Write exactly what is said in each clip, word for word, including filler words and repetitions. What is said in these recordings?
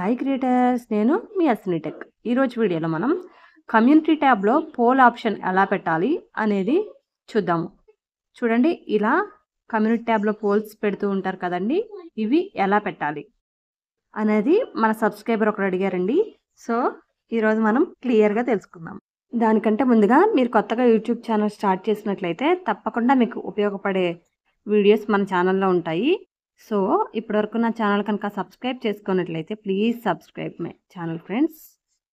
Hi creators, నేను మీ అస్ని tech. ఈరోజు వీడియోలో మనం కమ్యూనిటీ ట్యాబ్లో పోల్ ఆప్షన్ ఎలా పెట్టాలి అనేది చూద్దాము. చూడండి, ఇలా కమ్యూనిటీ ట్యాబ్లో పోల్స్ పెడుతూ ఉంటారు కదండి, ఇవి ఎలా పెట్టాలి అనేది మన సబ్స్క్రైబర్ ఒకరు అడిగారండి. సో ఈరోజు మనం క్లియర్గా తెలుసుకుందాం. దానికంటే ముందుగా మీరు కొత్తగా యూట్యూబ్ ఛానల్ స్టార్ట్ చేసినట్లయితే తప్పకుండా మీకు ఉపయోగపడే వీడియోస్ మన ఛానల్లో ఉంటాయి. సో ఇప్పటివరకు నా ఛానల్ కనుక సబ్స్క్రైబ్ చేసుకున్నట్లయితే please subscribe my channel friends.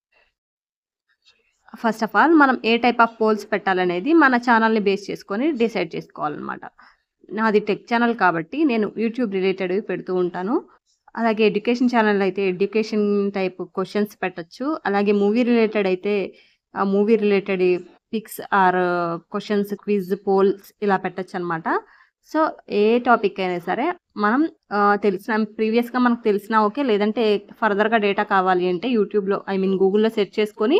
First of all మనం ఏ టైప్ ఆఫ్ పోల్స్ పెట్టాలనేది మన ఛానల్ని బేస్ చేసుకొని డిసైడ్ చేసుకోవాలన్నమాట. నాది టెక్ ఛానల్ కాబట్టి నేను యూట్యూబ్ రిలేటెడ్ పెడుతూ ఉంటాను. అలాగే ఎడ్యుకేషన్ ఛానల్ అయితే ఎడ్యుకేషన్ టైప్ క్వశ్చన్స్ పెట్టచ్చు. అలాగే మూవీ రిలేటెడ్ అయితే ఆ movie related pics or questions, quiz, polls ఇలా పెట్టచ్చు అనమాట. సో ఏ టాపిక్ అయినా సరే మనం తెలిసిన ప్రీవియస్గా మనకు తెలిసినా ఓకే, లేదంటే ఫర్దర్గా డేటా కావాలి అంటే యూట్యూబ్లో ఐ మీన్ గూగుల్లో సెర్చ్ చేసుకొని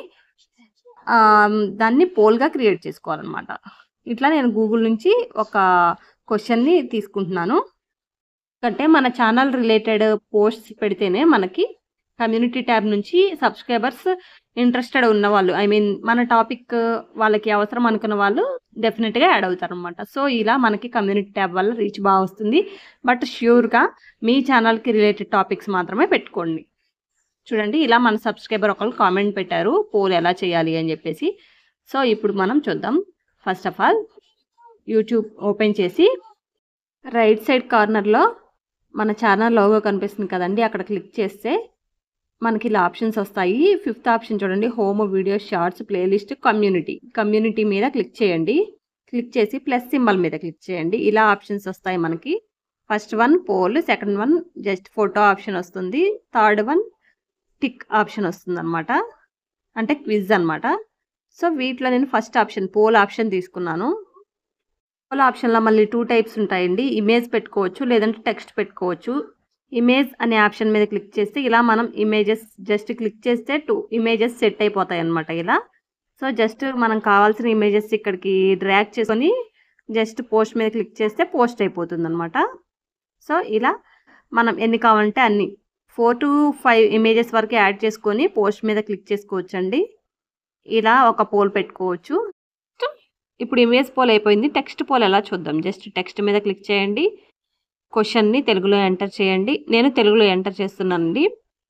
దాన్ని పోల్గా క్రియేట్ చేసుకోవాలన్నమాట. ఇట్లా నేను గూగుల్ నుంచి ఒక క్వశ్చన్ని తీసుకుంటున్నాను. అంటే మన ఛానల్ రిలేటెడ్ పోస్ట్స్ పెడితేనే మనకి కమ్యూనిటీ ట్యాబ్ నుంచి సబ్స్క్రైబర్స్ ఇంట్రెస్టెడ్ ఉన్నవాళ్ళు, ఐ మీన్ మన టాపిక్ వాళ్ళకి అవసరం అనుకున్న వాళ్ళు డెఫినెట్గా యాడ్ అవుతారు అనమాట. సో ఇలా మనకి కమ్యూనిటీ ట్యాబ్ వల్ల రీచ్ బాగా వస్తుంది. బట్ ష్యూర్గా మీ ఛానల్కి రిలేటెడ్ టాపిక్స్ మాత్రమే పెట్టుకోండి. చూడండి, ఇలా మన సబ్స్క్రైబర్ ఒకళ్ళు కామెంట్ పెట్టారు పోల్ ఎలా చేయాలి అని చెప్పేసి. సో ఇప్పుడు మనం చూద్దాం. First of all YouTube open చేసి రైట్ సైడ్ కార్నర్లో మన ఛానల్ లోగో కనిపిస్తుంది కదండి, అక్కడ క్లిక్ చేస్తే మనకి ఇలా ఆప్షన్స్ వస్తాయి. ఫిఫ్త్ ఆప్షన్ చూడండి, home, video, shorts, playlist, community. Community మీద క్లిక్ చేయండి. క్లిక్ చేసి ప్లస్ సింబల్ మీద క్లిక్ చేయండి. ఇలా ఆప్షన్స్ వస్తాయి మనకి. First one poll, second one just photo option వస్తుంది, థర్డ్ వన్ టిక్ ఆప్షన్ వస్తుంది అనమాట, అంటే క్విజ్ అనమాట. సో వీటిలో నేను ఫస్ట్ ఆప్షన్ పోల్ ఆప్షన్ తీసుకున్నాను. పోల్ ఆప్షన్లో మళ్ళీ టూ టైప్స్ ఉంటాయండి, ఇమేజ్ పెట్టుకోవచ్చు లేదంటే టెక్స్ట్ పెట్టుకోవచ్చు. ఇమేజ్ అనే ఆప్షన్ మీద క్లిక్ చేస్తే ఇలా మనం ఇమేజెస్ జస్ట్ క్లిక్ చేస్తే టూ ఇమేజెస్ సెట్ అయిపోతాయి అన్నమాట ఇలా. సో జస్ట్ మనం కావాల్సిన ఇమేజెస్ ఇక్కడికి డ్రాగ్ చేసుకొని జస్ట్ పోస్ట్ మీద క్లిక్ చేస్తే పోస్ట్ అయిపోతుంది అనమాట. సో ఇలా మనం ఎన్ని కావాలంటే అన్ని ఫోర్ టు ఫైవ్ ఇమేజెస్ వరకు యాడ్ చేసుకొని పోస్ట్ మీద క్లిక్ చేసుకోవచ్చండి. ఇలా ఒక పోల్ పెట్టుకోవచ్చు. ఇప్పుడు ఇమేజ్ పోల్ అయిపోయింది. టెక్స్ట్ పోల్ ఎలా చూద్దాం. జస్ట్ టెక్స్ట్ మీద క్లిక్ చేయండి, క్వశ్చన్ని తెలుగులో ఎంటర్ చేయండి. నేను తెలుగులో ఎంటర్ చేస్తున్నానండి.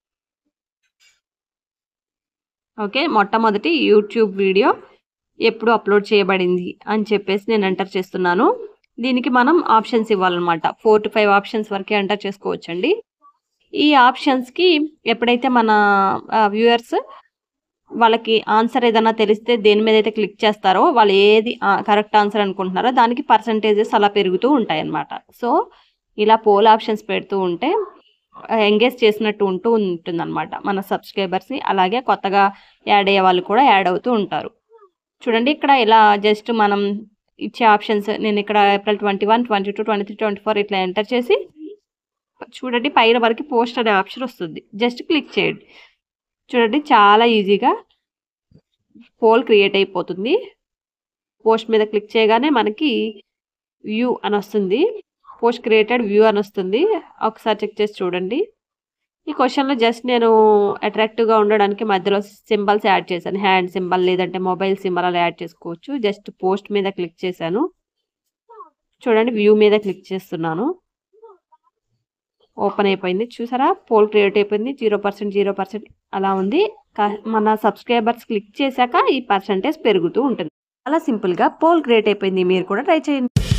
ఓకే, మొట్టమొదటి యూట్యూబ్ వీడియో ఎప్పుడు అప్లోడ్ చేయబడింది అని చెప్పేసి నేను ఎంటర్ చేస్తున్నాను. దీనికి మనం ఆప్షన్స్ ఇవ్వాలన్నమాట. ఫోర్ టు ఫైవ్ ఆప్షన్స్ వరకే ఎంటర్ చేసుకోవచ్చండి. ఈ ఆప్షన్స్కి ఎప్పుడైతే మన వ్యూయర్స్ వాళ్ళకి ఆన్సర్ ఏదైనా తెలిస్తే దేని మీద అయితే క్లిక్ చేస్తారో వాళ్ళు ఏది కరెక్ట్ ఆన్సర్ అనుకుంటున్నారో దానికి పర్సంటేజెస్ అలా పెరుగుతూ ఉంటాయి అన్నమాట. సో ఇలా పోల్ ఆప్షన్స్ పెడుతూ ఉంటే ఎంగేజ్ చేసినట్టు ఉంటూ ఉంటుంది అనమాట మన సబ్స్క్రైబర్స్ని. అలాగే కొత్తగా యాడ్ అయ్యే వాళ్ళు కూడా యాడ్ అవుతూ ఉంటారు. చూడండి, ఇక్కడ ఇలా జస్ట్ మనం ఇచ్చే ఆప్షన్స్ నేను ఇక్కడ April twenty one twenty two twenty three twenty four ఇట్లా ఎంటర్ చేసి చూడండి పైన వరకు పోస్ట్ అనే ఆప్షన్ వస్తుంది. జస్ట్ క్లిక్ చేయండి. చూడండి, చాలా ఈజీగా పోల్ క్రియేట్ అయిపోతుంది. పోస్ట్ మీద క్లిక్ చేయగానే మనకి వ్యూ అని వస్తుంది, పోస్ట్ క్రియేటెడ్ వ్యూ అని వస్తుంది. ఒకసారి చెక్ చేసి చూడండి. ఈ క్వశ్చన్లో జస్ట్ నేను అట్రాక్టివ్గా ఉండడానికి మధ్యలో సింబల్స్ యాడ్ చేశాను. హ్యాండ్ సింబల్ లేదంటే మొబైల్ సింబల్ అలా యాడ్ చేసుకోవచ్చు. జస్ట్ పోస్ట్ మీద క్లిక్ చేశాను. చూడండి, వ్యూ మీద క్లిక్ చేస్తున్నాను. ఓపెన్ అయిపోయింది. చూసారా, పోల్ క్రియేట్ అయిపోయింది. జీరో పర్సెంట్ జీరో పర్సెంట్ అలా ఉంది. మన సబ్స్క్రైబర్స్ క్లిక్ చేశాక ఈ పర్సంటేజ్ పెరుగుతూ ఉంటుంది. అలా సింపుల్గా పోల్ క్రియేట్ అయిపోయింది. మీరు కూడా ట్రై చేయండి.